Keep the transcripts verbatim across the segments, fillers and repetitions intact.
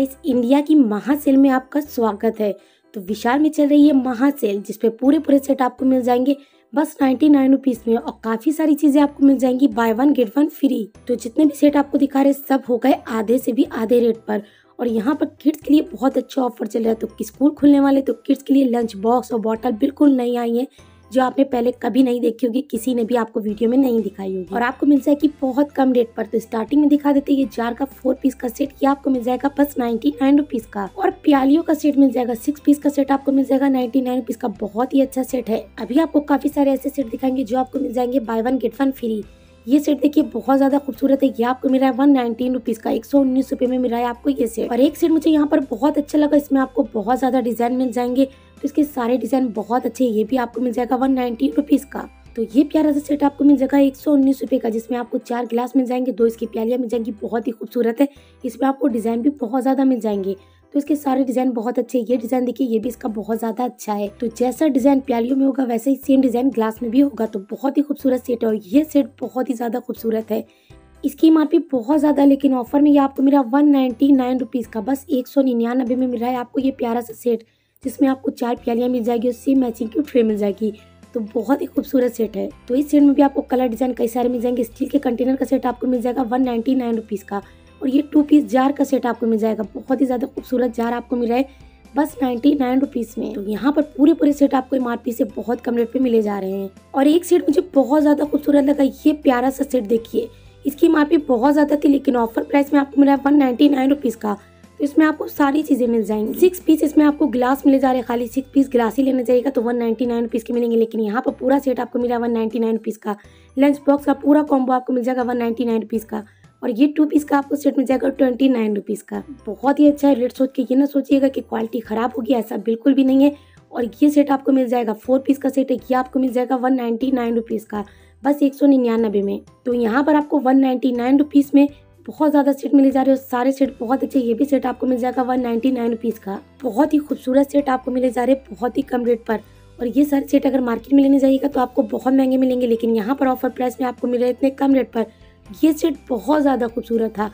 Guys, India की महा cell में आपका स्वागत है। तो विशाल में चल रही है महा सेल, जिसपे पूरे पूरे सेट आपको मिल जाएंगे बस नाइन्टी नाइन रुपीज में और काफी सारी चीजें आपको मिल जाएंगी buy one get one free. तो जितने भी सेट आपको दिखा रहे सब हो गए आधे से भी आधे रेट पर। और यहाँ पर किड्स के लिए बहुत अच्छा ऑफर चल रहा है। तो स्कूल खुलने वाले तो किड्स के लिए लंच बॉक्स और बॉटल बिल्कुल नई आई है, जो आपने पहले कभी नहीं देखी होगी, किसी ने भी आपको वीडियो में नहीं दिखाई होगी और आपको मिल जाएगी बहुत कम रेट पर। तो स्टार्टिंग में दिखा देते हैं ये जार का फोर पीस का सेट, ये आपको मिल जाएगा बस नाइन्टी नाइन रुपीज का। और प्यालियों का सेट मिल जाएगा, सिक्स पीस का सेट आपको मिल जाएगा नाइन्टी नाइन रुपीज का। बहुत ही अच्छा सेट है। अभी आपको काफी सारे ऐसे सेट दिखाएंगे जो आपको मिल जाएंगे buy one get one free. ये सेट देखिए बहुत ज्यादा खूबसूरत है। ये आपको मिल रहा है वन नाइनटीन रुपीज का, एक सौ उन्नीस रुपए में मिल रहा है आपको ये सेट। और एक सेट मुझे यहाँ पर बहुत अच्छा लगा, इसमें आपको बहुत ज्यादा डिजाइन मिल जाएंगे। तो इसके सारे डिजाइन बहुत अच्छे हैं। ये भी आपको मिल जाएगा वन नाइनटीन रुपीज का। तो ये प्यारा सा सेट आपको मिल जाएगा एक सौ उन्नीस रुपए का, जिसमें आपको चार गिलास मिल जाएंगे, दो इसकी प्यालियां मिल जाएंगी। बहुत ही खूबसूरत है। इसमें आपको डिजाइन भी बहुत ज्यादा मिल जाएंगे। तो इसके सारे डिजाइन बहुत अच्छे। ये डिजाइन देखिए, ये भी इसका बहुत ज्यादा अच्छा है। तो जैसा डिजाइन प्यालियों में होगा वैसा ही सेम डिजाइन ग्लास में भी होगा। तो बहुत ही खूबसूरत सेट है और ये सेट बहुत ही ज्यादा खूबसूरत है। इसकी एमआरपी बहुत ज्यादा, लेकिन ऑफर में ये आपको मिला वन नाइन्टी नाइन रुपीज का, बस एक सौ निन्यानबे में मिल रहा है आपको ये प्यारा सा सेट, जिसमें आपको चार प्यालियां मिल जाएगी और सेम मैचिंग की ट्रे मिल जाएगी। तो बहुत ही खूबसूरत सेट है। तो इस सेट में भी आपको कलर डिजाइन कई सारे मिल जाएंगे। स्टील के कंटेनर का सेट आपको मिल जाएगा वन नाइन्टी नाइन रुपीज का। और ये टू पीस जार का सेट आपको मिल जाएगा। बहुत ही ज्यादा खूबसूरत जार आपको मिल रहा है बस नाइन्टी नाइन रुपीज में। तो यहाँ पर पूरे पूरे सेट आपको एमआरपी से बहुत कम रेट पे मिले जा रहे हैं। और एक सेट मुझे बहुत ज्यादा खूबसूरत लगा, ये प्यारा सा सेट देखिए। इसकी एमआरपी बहुत ज्यादा थी, लेकिन ऑफर प्राइस में आपको मिला है वन नाइन्टी नाइन रुपीज का। तो इसमें आपको सारी चीजें मिल जाएंगी। सिक्स पीस इसमें आपको गिलास मिले जा रहे हैं, खाली सिक्स पीस गिलास ही लेना चाहिएगा तो वन नाइन्टी नाइन रुपीज के मिलेंगे। लेकिन यहाँ पर पूरा सेट आपको मिला वन नाइन्टी नाइन रुपीज का। लंच बॉक्स का पूरा कॉम्बो आपको मिल जाएगा वन नाइन्टी नाइन रुपीज का। और ये टू पीस का आपको सेट मिल जाएगा ट्वेंटी नाइन रुपीज का। बहुत ही अच्छा है। रेट सोच के ये ना सोचिएगा कि क्वालिटी खराब होगी, ऐसा बिल्कुल भी नहीं है। और ये सेट आपको मिल जाएगा, फोर पीस का सेट है, ये आपको मिल जाएगा वन नाइन्टी नाइन रुपीज का, बस एक सौ निन्यानबे में। तो यहाँ पर आपको वन नाइन्टी नाइन रुपीज में बहुत ज्यादा सेट मिले जा रहे हैं। सारे सेट बहुत अच्छे। ये भी सेट आपको मिल जाएगा वन नाइन्टी नाइन रुपीज का। बहुत ही खूबसूरत सेट आपको मिले जा रहे हैं बहुत ही कम रेट पर। और ये सारे सेट अगर मार्केट में लेने जाइएगा तो आपको बहुत महंगे मिलेंगे, लेकिन यहाँ पर ऑफर प्राइस में आपको मिल रहे इतने कम रेट पर। ये सेट बहुत ज्यादा खूबसूरत था।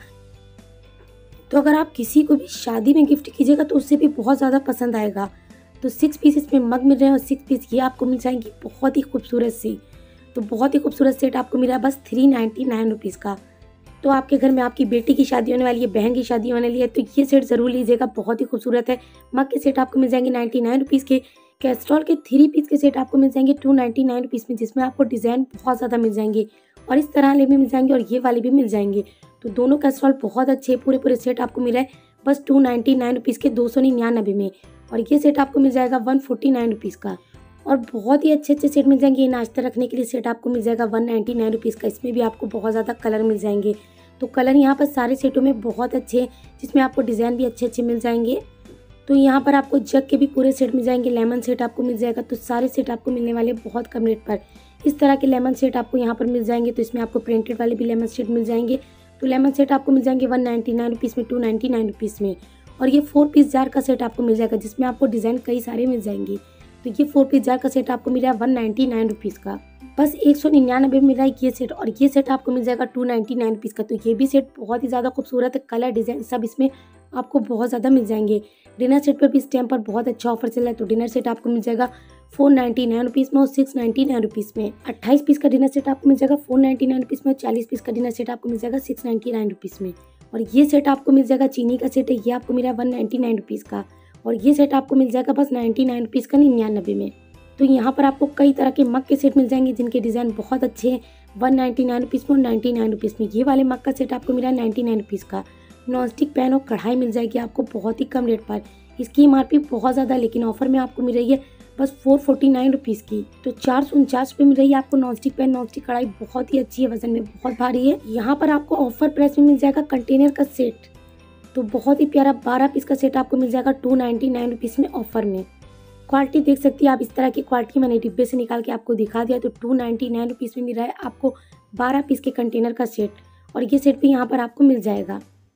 तो अगर आप किसी को भी शादी में गिफ्ट कीजिएगा तो उससे भी बहुत ज्यादा पसंद आएगा। तो सिक्स पीस इसमें मग मिल रहे हैं और सिक्स पीस ये आपको मिल जाएंगी बहुत ही खूबसूरत सी। तो बहुत ही खूबसूरत सेट आपको मिला बस थ्री नाइन्टी नाइन रुपीज का। तो आपके घर में आपकी बेटी की शादी होने वाली है, बहन की शादी होने वाली है, तो ये सेट जरूर लीजिएगा, बहुत ही खूबसूरत है। मग के सेट आपको मिल जाएंगे नाइन्टी नाइन रुपीज के। कैस्ट्रॉल के थ्री पीस के सेट आपको मिल जाएंगे टू नाइन्टी नाइन रुपीज में, जिसमें आपको डिजाइन बहुत ज्यादा मिल जाएंगे। और इस तरह वाले भी मिल जाएंगे और ये वाले भी मिल जाएंगे। तो दोनों कैस्ट्रॉल बहुत अच्छे। पूरे पूरे सेट आपको मिल रहा है बस टू नाइन्टी नाइन रुपीज के, दो सौ निन्यानबे में। और ये सेट आपको मिल जाएगा वन फोर्टी नाइन रुपीज का। और बहुत ही अच्छे अच्छे सेट मिल जाएंगे। ये नाश्ता रखने के लिए सेट आपको मिल जाएगा वन नाइन्टी नाइन रुपीज का। इसमें भी आपको बहुत ज्यादा कलर मिल जाएंगे। तो कलर यहाँ पर सारे सेटों में बहुत अच्छे हैं, जिसमें आपको डिजाइन भी अच्छे अच्छे मिल जाएंगे। तो यहाँ पर आपको जग के भी पूरे सेट मिल जाएंगे। लेमन सेट आपको मिल जाएगा। तो सारे सेट आपको मिलने वाले बहुत कम रेट पर। इस तरह के लेमन सेट आपको यहाँ पर मिल जाएंगे। तो इसमें आपको प्रिंटेड वाले भी लेमन सेट मिल जाएंगे। तो लेमन सेट आपको मिल जाएंगे वन नाइन्टी नाइन रुपीज में, टू नाइन्टी नाइन रुपीज में। और ये फोर पीस जार का सेट आपको मिल जाएगा, जिसमें आपको डिजाइन कई सारे मिल जाएंगे। तो ये फोर पीस जार का सेट आपको मिल रहा है वन नाइन्टी नाइन रुपीज का, बस एक सौ निन्यानबे में मिल रहा है ये सेट। और ये सेट आपको मिल जाएगा टू नाइन्टी नाइन रुपीज का। तो ये भी सेट बहुत ही ज्यादा खूबसूरत है। कलर डिजाइन सब इसमें आपको बहुत ज्यादा मिल जाएंगे। डिनर सेट पर भी इस टाइम पर बहुत अच्छा ऑफर चल रहा है। तो डिनर सेट आपको मिल जाएगा फोर नाइन्टी नाइन रुपीज में और सिक्स नाइन्टी नाइन रुपीज में। अट्ठाईस पीस का डिनर सेट आपको मिल जाएगा फोर नाइन्टी नाइन रुपीज में और चालीस पीस का डिनर सेट आपको मिल जाएगा सिक्स नाइन्टी नाइन रुपीज में। और ये सेट आपको मिल जाएगा चीनी का सेट है, ये आपको मिला वन नाइन्टी नाइन रुपीज का। और ये सेट आपको मिल जाएगा बस नाइन्टी नाइन रुपीज का, निन्यानबे में। तो यहाँ पर आपको कई तरह के मग के सेट मिल जाएंगे, जिनके डिजाइन बहुत अच्छे हैं। वन नाइन्टी नाइन रुपीज में और नाइन्टी नाइन रुपीज में। ये वाले मग का सेट आपको मिला नाइन्टी नाइन रुपीज का। नॉन स्टिक पैन और कढ़ाई मिल जाएगी आपको बहुत ही कम रेट पर। इसकी एमआरपी बहुत ज्यादा, लेकिन ऑफर में आपको मिल रही है बस फोर फोर्टी नाइन रुपीज की। तो चार सौ उनचास पे मिल रही है आपको non stick pan, non stick कढ़ाई बहुत ही अच्छी है, वजन में बहुत भारी है। यहाँ पर आपको ऑफर प्राइस में मिल जाएगा कंटेनर का सेट। तो बहुत ही प्यारा बारह पीस का सेट आपको मिल जाएगा टू नाइन्टी नाइन रुपीज में ऑफर में। क्वालिटी देख सकती है आप, इस तरह की क्वालिटी मैंने डिब्बे से निकाल के आपको दिखा दिया। तो टू नाइन्टी नाइन रुपीज में मिल रहा है आपको बारह पीस के कंटेनर का सेट। और ये सेट भी यहाँ पर आपको मिल जाएगा।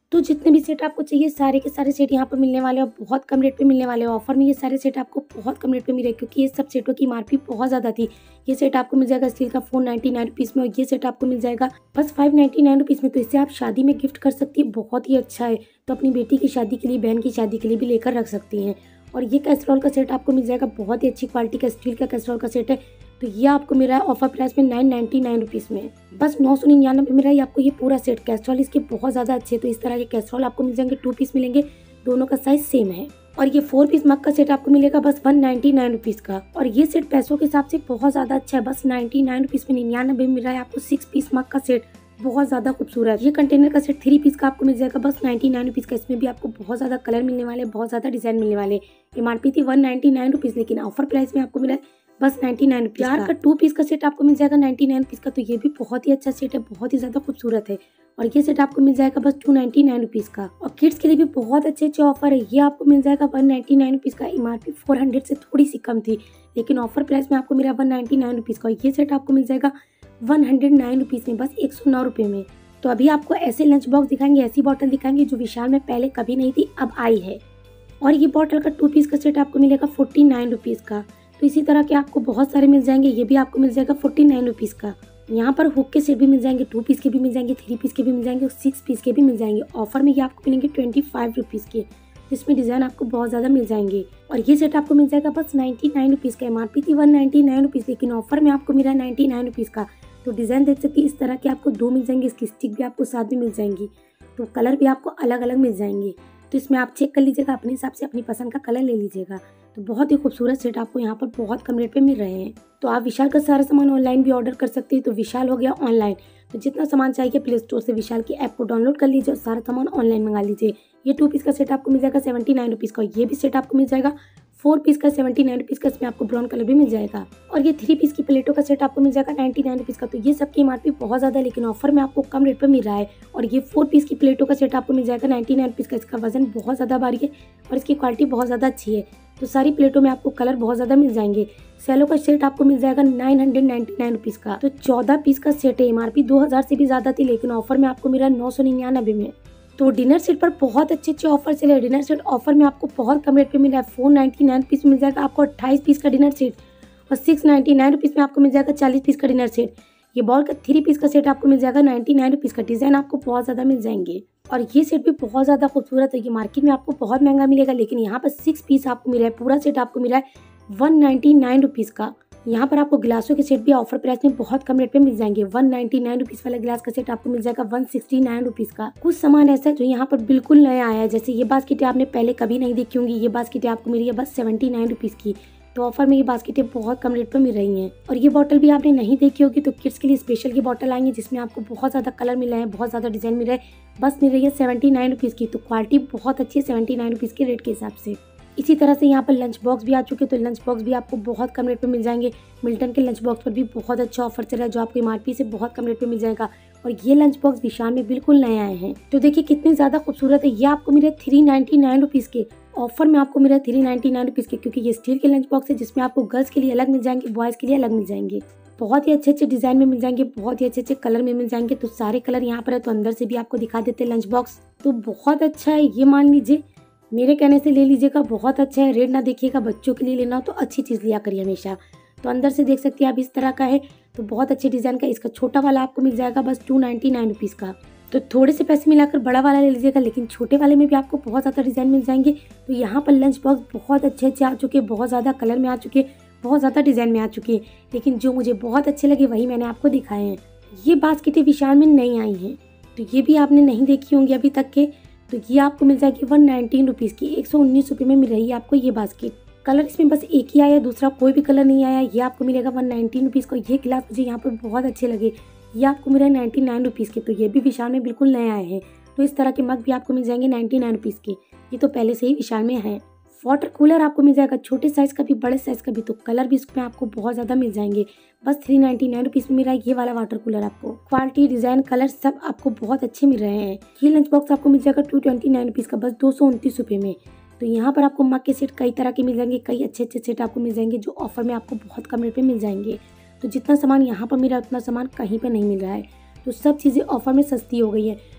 तो जितने भी सेट आपको चाहिए सारे के सारे सेट यहाँ पर मिलने वाले हैं, बहुत कम रेट पे मिलने वाले हैं। ऑफर में ये सारे सेट आपको बहुत कम रेट पे मिले क्योंकि ये सब सेटों की एमआरपी बहुत ज़्यादा थी। ये सेट आपको मिल जाएगा स्टील का फोर नाइन्टी नाइन रुपीज़ में और ये सेट आपको मिल जाएगा बस फाइव नाइन्टी नाइन रुपीज़ में। तो इसे आप शादी में गिफ्ट कर सकती है, बहुत ही अच्छा है। तो अपनी बेटी की शादी के लिए, बहन की शादी के लिए भी लेकर रख सकती हैं। और ये कैसरोल का सेट आपको मिल जाएगा, बहुत ही अच्छी क्वालिटी का स्टील का कैसरोल का सेट है। तो ये आपको मिल रहा है ऑफर प्राइस में नाइन नाइन्टी नाइन रुपीज़ में, बस नौ सौ निन्यानवे में रहा है आपको ये पूरा सेट। कैसरोल इसके बहुत ज़्यादा अच्छे है। तो इस तरह के कैसरोल आपको मिल जाएंगे, टू पीस मिलेंगे, दोनों का साइज सेम है। और ये फोर पीस मग का सेट आपको मिलेगा बस वन नाइन्टी नाइन रुपीज़ का। और ये सेट पैसों के हिसाब से बहुत ज़्यादा अच्छा है, बस नाइन्टी नाइन रुपीज़ में निन्यानवे में मिल रहा है आपको सिक्स पीस मग का सेट, बहुत ज़्यादा खूबसूरत। ये कंटेनर का सेट थ्री पीस का आपको मिल जाएगा बस नाइन्टी नाइन रुपीज़ का। इसमें भी आपको बहुत ज़्यादा कलर मिलने वाले, बहुत ज़्यादा डिजाइन मिलने वाले। एमआरपी थी वन नाइन्टी नाइन रुपीज़, लेकिन ऑफर प्राइस में आपको मिला है बस नाइन्टी नाइन रुपीज़ का। का टू पीस का सेट आपको मिल जाएगा नाइन्टी नाइन रुपीज़ का। तो ये भी बहुत ही अच्छा सेट है, बहुत ही ज़्यादा खूबसूरत है। और ये सेट आपको मिल जाएगा बस टू नाइन्टी नाइन रुपीज़ का। और किड्स के लिए भी बहुत अच्छे अच्छे ऑफर है। ये आपको मिल जाएगा वन नाइन्टी नाइन रुपीज़ का। एमआरपी फोर हंड्रेड से थोड़ी सी कम थी, लेकिन ऑफर प्राइस में आपको मिला वन नाइन्टी नाइन रुपीज़ का। ये सेट आपको मिल जाएगा वन हंड्रेड नाइन रुपीज़ में, बस एक सौ नौ रुपये में। तो अभी आपको ऐसे लंच बॉक्स दिखाएंगे, ऐसी बॉटल दिखाएंगे जो विशाल में पहले कभी नहीं थी, अब आई है। और ये बॉटल का टू पीस का सेट आपको मिलेगा फोर्टी नाइन रुपीज़ का। तो इसी तरह के आपको बहुत सारे मिल जाएंगे, ये भी आपको मिल जाएगा फोर्टी नाइन रुपीज़ का। यहाँ पर हुक के सेट भी मिल जाएंगे, टू पीस के भी मिल जाएंगे, थ्री पीस के भी मिल जाएंगे और सिक्स पीस के भी मिल जाएंगे। ऑफर में ये आपको मिलेंगे ट्वेंटी फाइव रुपीज़ के, जिसमें डिज़ाइन आपको बहुत ज़्यादा मिल जाएंगे। और ये सेट आपको मिल जाएगा बस नाइन्टी नाइन रुपीज़ का। एमआरपी थी वन नाइन्टी नाइन रुपीज़, लेकिन ऑफर में आपको मिला नाइन्टी नाइन रुपीज़ का। तो डिज़ाइन देख सकती है, इस तरह के आपको दो मिल जाएंगे, इसकी स्टिक भी आपको साथ में मिल जाएंगी। तो कलर भी आपको अलग अलग मिल जाएंगे। तो इसमें आप चेक कर लीजिएगा, अपने हिसाब से अपनी पसंद का कलर ले लीजिएगा। तो बहुत ही खूबसूरत सेट आपको यहाँ पर बहुत कम रेट पे मिल रहे हैं। तो आप विशाल का सारा सामान ऑनलाइन भी ऑर्डर कर सकते हैं। तो विशाल हो गया ऑनलाइन, तो जितना सामान चाहिए प्ले स्टोर से विशाल की ऐप को डाउनलोड कर लीजिए और सारा सामान ऑनलाइन मंगा लीजिए। ये टू पीस का सेट आपको मिल जाएगा सेवेंटी नाइन रुपीज़ का। ये भी सेट आपको मिल जाएगा फोर पीस का सेवेंटी नाइन रुपीज़ का। इसमें आपको ब्राउन कलर भी मिल जाएगा। और ये थ्री पीस की प्लेटों का सेट आपको मिल जाएगा नाइन्टी नाइन रुपीज़ का। तो ये सबकी एमआरपी बहुत ज़्यादा, लेकिन ऑफर में आपको कम रेट पर मिल रहा है। और ये फोर पीस की प्लेटों का सेट आपको मिल जाएगा नाइन्टी नाइन रुपीज़ का। इसका वजन बहुत ज़्यादा भारी है और इसकी क्वालिटी बहुत ज़्यादा अच्छी है। तो सारी प्लेटों में आपको कलर बहुत ज़्यादा मिल जाएंगे। सेलो का सेट आपको मिल जाएगा nine hundred ninety nine rupees का। तो चौदह पीस का सेट है, एमआरपी दो हज़ार से भी ज़्यादा थी, लेकिन ऑफर में आपको मिला नौ सौ निन्यानवे में। तो डिनर सेट पर बहुत अच्छे अच्छे ऑफर चले हैं। डिनर सेट ऑफर में आपको बहुत कम रेट पे मिला है, फोर नाइन्टी नाइन पीस मिल जाएगा आपको अट्ठाईस पीस का डिनर सेट। और सिक्स नाइन्टी नाइन रुपीज़ में आपको मिल जाएगा चालीस पीस का डिनर सेट। ये बॉल का थ्री पीस का सेट आपको मिल जाएगा नाइन्टी नाइन रुपीज़ का। डिज़ाइन आपको बहुत ज़्यादा मिल जाएंगे। और ये सेट भी बहुत ज़्यादा खूबसूरत है। ये मार्केट में आपको बहुत महंगा मिलेगा, लेकिन यहाँ पर सिक्स पीस आपको मिल रहा है, पूरा सेट आपको मिल रहा है वन नाइन्टी नाइन रुपीज़ का। यहाँ पर आपको गिलासों के सेट भी ऑफर प्राइस में बहुत कम रेट पे मिल जाएंगे। वन नाइन्टी नाइन रुपीज़ वाला गिलास का सेट आपको मिल जाएगा वन सिक्सटी नाइन रुपीज़ का। कुछ सामान ऐसा है जो यहाँ पर बिल्कुल नया आया है, जैसे ये बास्केटें आपने पहले कभी नहीं देखी होंगी। ये बास्केटें आपको मिली है बस सेवेंटी नाइन रुपीज़ की। तो ऑफर में ये बास्केटें बहुत कम रेट पर मिल रही हैं। और ये बॉटल भी आपने नहीं देखी होगी, तो किड्स के लिए स्पेशल ये बॉटल आएंगे, जिसमें आपको बहुत ज़्यादा कलर मिल रहे हैं, बहुत ज़्यादा डिज़ाइन मिल रहा है, बस मिल रही है सेवेंटी नाइन रुपीज़ की। तो क्वालिटी बहुत अच्छी है सेवेंटी नाइन रुपीज़ के रेट के हिसाब से। इसी तरह से यहाँ पर लंच बॉक्स भी आ चुके हैं। तो लंच बॉक्स भी आपको बहुत कम रेट पे मिल जाएंगे। मिल्टन के लंच बॉक्स पर भी बहुत अच्छा ऑफर चल रहा है, जो आपको एमआरपी से बहुत कम रेट पे मिल जाएगा। और ये लंच बॉक्स विशाल में बिल्कुल नए आए हैं। तो देखिए कितने ज़्यादा खूबसूरत है। ये आपको मिले थ्री नाइन्टी नाइन रुपीज़ के। ऑफर में आपको मिला थ्री नाइन्टी नाइन रुपीज़ के, क्योंकि ये स्टील के लंच बॉक्स है, जिसमें आपको गर्ल्स के लिए अलग मिल जाएंगे, बॉयज़ के लिए अलग मिल जाएंगे। बहुत ही अच्छे अच्छे डिज़ाइन में मिल जाएंगे, बहुत ही अच्छे अच्छे कलर में मिल जाएंगे। तो सारे कलर यहाँ पर है, तो अंदर से भी आपको दिखा देते हैं लंच बॉक्स। तो बहुत अच्छा है, ये मान लीजिए, मेरे कहने से ले लीजिएगा, बहुत अच्छा है। रेट ना देखिएगा, बच्चों के लिए लेना हो तो अच्छी चीज़ लिया करिए हमेशा। तो अंदर से देख सकते हैं आप, इस तरह का है। तो बहुत अच्छे डिज़ाइन का। इसका छोटा वाला आपको मिल जाएगा बस टू नाइन्टी नाइन रुपीज़ का। तो थोड़े से पैसे मिलाकर बड़ा वाला ले लीजिएगा, लेकिन छोटे वाले में भी आपको बहुत ज़्यादा डिज़ाइन मिल जाएंगे। तो यहाँ पर लंच बॉक्स बहुत अच्छे अच्छे आ चुके हैं, बहुत ज़्यादा कलर में आ चुके हैं, बहुत ज़्यादा डिज़ाइन में आ चुके हैं। लेकिन जो मुझे बहुत अच्छे लगे वही मैंने आपको दिखाए हैं। ये बास्केटें विशाल में नई आई हैं, तो ये भी आपने नहीं देखी होंगी अभी तक के। तो ये आपको मिल जाएगी वन नाइनटीन रुपीज़ की। एक सौ उन्नीस रुपये में मिल रही है आपको ये बास्केट। कलर इसमें बस एक ही आया, दूसरा कोई भी कलर नहीं आया। ये आपको मिलेगा वन नाइनटीन रुपीज़ का। ये गिलास मुझे यहाँ पर बहुत अच्छे लगे, ये आपको मिला है नाइन्टी नाइन रुपीज़ के। तो ये भी विशाल में बिल्कुल नए आए हैं। तो इस तरह के मग भी आपको मिल जाएंगे नाइन्टी नाइन रुपीज़ के। ये तो पहले से ही विशाल में है। वाटर कूलर आपको मिल जाएगा, छोटे साइज़ का भी, बड़े साइज़ का भी। तो कलर भी इसमें आपको बहुत ज़्यादा मिल जाएंगे। बस थ्री नाइन्टी नाइन रुपीज़ में मिल रहा है ये वाला वाटर कूलर आपको। क्वालिटी, डिज़ाइन, कलर सब आपको बहुत अच्छे मिल रहे हैं। ये लंच बॉक्स आपको मिल जाएगा टू ट्वेंटी नाइन रुपीज़ का, बस दो सौ उनतीस रुपये में। तो यहाँ पर आपको मग के सेट कई तरह के मिल जाएंगे, कई अच्छे अच्छे सेट आपको मिल जाएंगे, जो ऑफर में आपको बहुत कम रेट पे मिल जाएंगे। तो जितना सामान यहाँ पर मिल रहा है उतना सामान कहीं पर नहीं मिल रहा है। तो सब चीज़ें ऑफर में सस्ती हो गई है।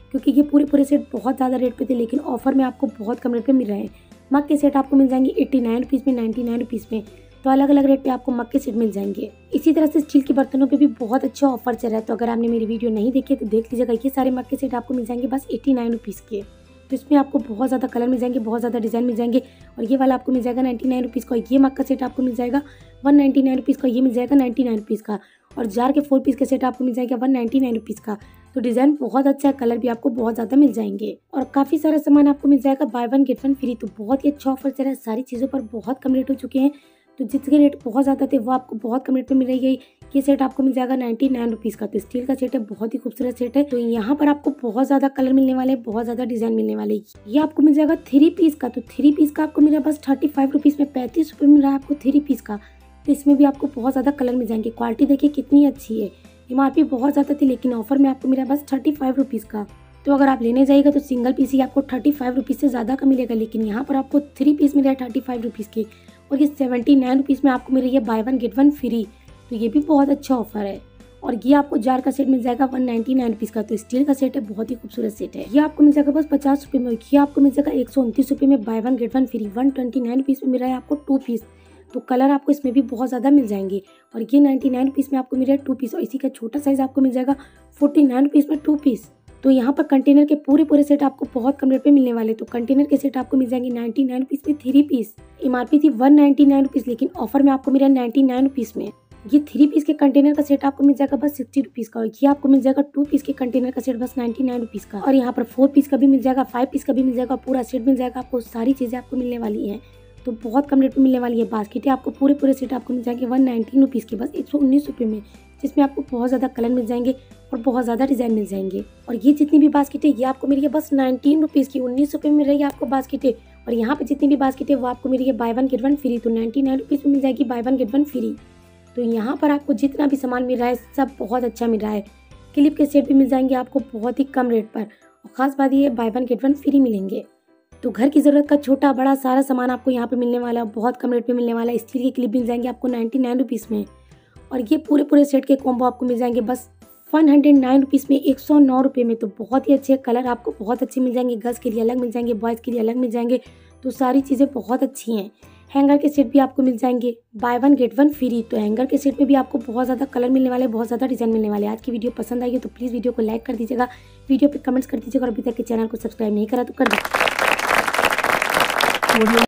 क्योंकि ये पूरे पूरे सेट बहुत ज़्यादा रेट पे थे, लेकिन ऑफर में आपको बहुत कम रेट पे मिल रहे हैं। मग के सेट आपको मिल जाएंगे एट्टी नाइन रुपीज़ में, नाइन्टी नाइन रुपीज़ में। तो अलग अलग रेट पे आपको मग के सेट मिल जाएंगे। इसी तरह से स्टील के बर्तनों पे भी बहुत अच्छा ऑफर चल रहा है। तो अगर आपने मेरी वीडियो नहीं देखी तो देख लीजिएगा। ये सारे मग के सेट आपको मिल जाएंगे बस एट्टी नाइन रुपीज़ के। तो इसमें आपको बहुत ज़्यादा कलर मिल जाएंगे, बहुत ज़्यादा डिज़ाइन मिल जाएंगे। और ये वाला आपको मिल जाएगा नाइन्टी नाइन रुपीज़ का। ये मग का सेट आपको मिल जाएगा वन नाइन्टी नाइन रुपीज़ का। ये मिल जाएगा नाइन्टी नाइन रुपीज़ का। और जार के फोर पीस का सेट आपको मिल जाएगा वन नाइन्टी नाइन रुपीज़ का। तो डिज़ाइन बहुत अच्छा है, कलर भी आपको बहुत ज़्यादा मिल जाएंगे। और काफ़ी सारा सामान आपको मिल जाएगा buy one get one free. तो बहुत ही अच्छा ऑफर चल रहा है। सारी चीज़ों पर बहुत कम रेट हो चुके हैं। तो जिसके रेट बहुत ज़्यादा थे वो आपको बहुत कम रेट पे मिल रही है। ये सेट आपको मिल जाएगा नाइन्टी नाइन रुपीज़ का। तो स्टील का सेट है, बहुत ही खूबसूरत सेट है। तो यहाँ पर आपको बहुत ज़्यादा कलर मिलने वाले हैं, बहुत ज़्यादा डिज़ाइन मिलने वाले। ये आपको मिल जाएगा थ्री पीस का। तो थ्री पीस का आपको मिल रहा है बस थर्टी फाइव रुपीज़ में, पैंतीस रुपये मिल रहा है आपको थ्री पीस का। तो इसमें भी आपको बहुत ज़्यादा कलर मिल जाएंगे। क्वालिटी देखिए कितनी अच्छी है। एम आर पी बहुत ज़्यादा थी, लेकिन ऑफर में आपको मिला बस थर्टी फाइव रुपीज़ का। तो अगर आप लेने जाइएगा तो सिंगल पीस ही आपको थर्टी फाइव रुपीज़ से ज़्यादा का मिलेगा, लेकिन यहाँ पर आपको थ्री पीस मिल रहा है थर्टी फाइव रुपीज़ के। और ये सेवेंटी नाइन रुपीज़ में आपको मिल रही है buy one get one free. तो ये भी बहुत अच्छा ऑफर है। और ये आपको जार का सेट मिल जाएगा वन नाइन्टी नाइन रुपीज़ का। तो स्टील का सेट है, बहुत ही खूबसूरत सेट है। ये आपको मिल जाएगा बस पचास रुपये में। ये आपको मिल जाएगा एक सौ उनतीस रुपये में buy one get one free. One twenty nine rupees में मिल रहा है आपको टू पीस। तो कलर आपको इसमें भी बहुत ज़्यादा मिल जाएंगे। और ये नाइन्टी नाइन रुपीज़ में आपको मिल रहा है टू पीस। और इसी का छोटा साइज़ आपको मिल जाएगा फोर्टी नाइन रुपीज़ में टू पीस। तो यहाँ पर कंटेनर के पूरे पूरे सेट आपको बहुत कम रेट पे मिलने वाले। तो कंटेनर के सेट आपको मिल जाएंगे नाइन्टी नाइन रुपीज़ में थ्री पीस। एमआरपी थी वन नाइन्टी नाइन रुपीज़, लेकिन ऑफर में आपको मिल रहा है नाइन्टी नाइन रुपीज़ में। ये थ्री पीस के कंटेनर का सेट आपको मिल जाएगा बस सिक्सटी रुपीज़ का। और ये आपको मिल जाएगा टू पीस के कंटेनर का सेट बस नाइन्टी नाइन रुपीज़ का। और यहाँ पर फोर पीस का भी मिल जाएगा, फाइव पीस का भी मिल जाएगा, पूरा सेट मिल जाएगा आपको। सारी चीज़ें आपको मिलने वाली हैं। तो बहुत कम रेट पे मिलने वाली है। बास्केटें आपको पूरे पूरे सेट आपको मिल जाएंगे वन नाइन्टीन रुपीज़ के, बस एक सौ उन्नीस रुपये में, जिसमें आपको बहुत ज़्यादा कलर मिल जाएंगे और बहुत ज़्यादा डिज़ाइन मिल जाएंगे। और ये जितनी भी बास्केटें ये आपको मिल रही है बस नाइन्टीन रुपीज़ की, उन्नीस रुपये में मिल रही है आपको बास्केटें। और यहाँ पे जितनी भी बास्केटें वो आपको मिल रही है buy one get one free. तो नाइन्टी नाइन रुपीज़ में मिल जाएगी buy one get one free. तो यहाँ पर आपको जितना भी सामान मिल रहा है सब बहुत अच्छा मिल रहा है। क्लिप के सेट भी मिल जाएंगे आपको बहुत ही कम रेट पर। और ख़ास बात ये buy one get one free मिलेंगे। तो घर की ज़रूरत का छोटा बड़ा सारा सामान आपको यहाँ पे मिलने वाला है, बहुत कम रेट पे मिलने वाला है। स्टील के क्लिप मिल जाएंगे आपको नाइन्टी नाइन रुपीज़ में। और ये पूरे पूरे सेट के कॉम्बो आपको मिल जाएंगे बस वन हंड्रेड नाइन रुपीज़ में, एक सौ नौ रुपये में। तो बहुत ही अच्छे कलर आपको बहुत अच्छे मिल जाएंगे। गर्ल्स के लिए अलग मिल जाएंगे, बॉयज़ के लिए अलग मिल जाएंगे। तो सारी चीज़ें बहुत अच्छी हैं। हैंगर के सेट भी आपको मिल जाएंगे buy one get one free. तो हैंगर के सेट में भी आपको बहुत ज़्यादा कलर मिलने वाले, बहुत ज़्यादा डिज़ाइन मिलने वाले। आज की वीडियो पसंद आई है तो प्लीज़ वीडियो को लाइक कर दीजिएगा, वीडियो पे कमेंट्स कर दीजिएगा। और अभी तक के चैनल को सब्सक्राइब नहीं करा तो कर दीजिए।